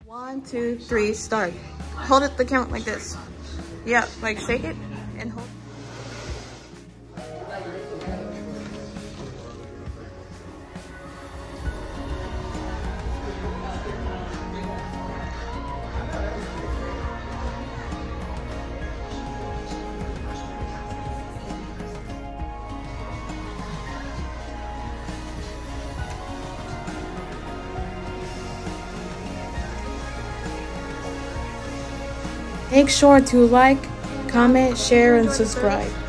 1, 2, 3, start. Hold it the camera like this. Yeah, like shake it and hold. Make sure to like, comment, share, and subscribe.